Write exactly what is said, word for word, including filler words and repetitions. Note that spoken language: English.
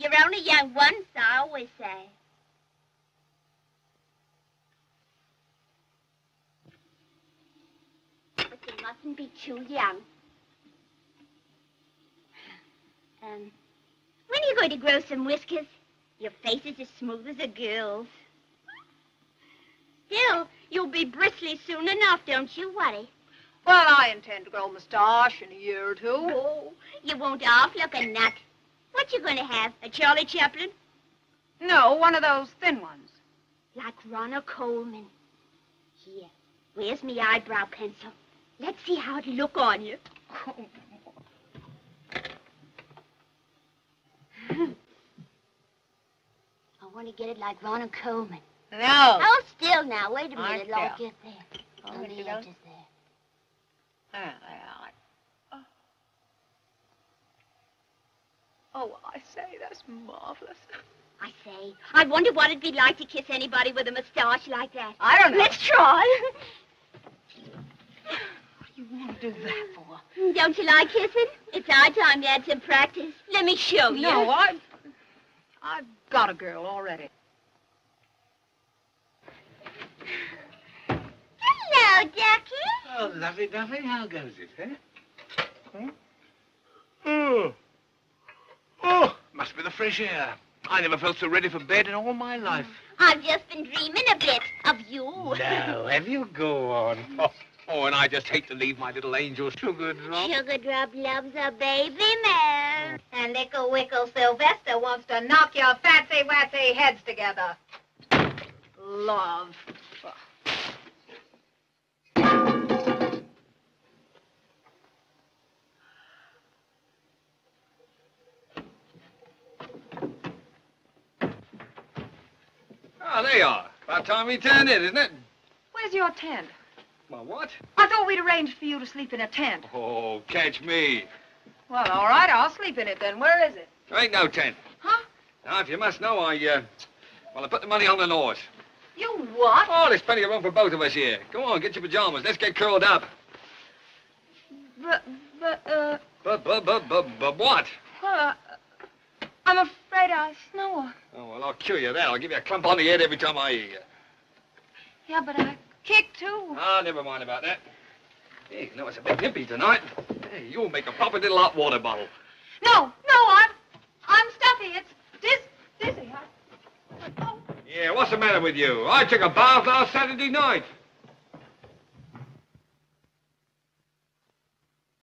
You're only young once, I always say. But you mustn't be too young. Um, when are you going to grow some whiskers? Your face is as smooth as a girl's. Still, you'll be bristly soon enough, don't you worry. Well, I intend to grow a moustache in a year or two. Oh, you won't half look a nut. What you going to have, a Charlie Chaplin? No, one of those thin ones. Like Ronald Coleman. Here, where's me eyebrow pencil? Let's see how it'll look on you. I want to get it like Ronald Coleman. No. Oh, still now. Wait a minute. I I'll get there. On the edges there. There they are. Oh. Oh, I say, that's marvelous. I say, I wonder what it'd be like to kiss anybody with a mustache like that. I don't know. Let's try. What do you want to do that for? Don't you like kissing? It's our time to add some practice. Let me show you. No, I... I've got a girl already. Hello, Ducky. Oh, lovely, Duffy. How goes it, eh? Hmm? Oh. Oh, must be the fresh air. I never felt so ready for bed in all my life. I've just been dreaming a bit of you. No, have you? Go on. Oh, oh, and I just hate to leave my little angel Sugar Drop. Sugar Drop loves a baby man. And Lickle Wickle Sylvester wants to knock your fancy-watsy heads together. Love. Oh, there you are. About time we turned in, isn't it? Where's your tent? Well, what? I thought we'd arranged for you to sleep in a tent. Oh, catch me. Well, all right, I'll sleep in it then. Where is it? There ain't no tent. Huh? Now, if you must know, I, uh... Well, I put the money on the north. You what? Oh, there's plenty of room for both of us here. Go on, get your pajamas. Let's get curled up. But, but, uh... But, but, but, but, but what? Well, uh, I'm afraid I snore. Oh, well, I'll cure you that. I'll give you a clump on the head every time I hear you. Yeah, but I kick, too. Ah, never mind about that. Hey, you know, it's a bit nippy tonight. Hey, you'll make a proper little hot water bottle. No, no, I'm... I'm stuffy. It's dis... dizzy. I... Oh. Yeah, what's the matter with you? I took a bath last Saturday night.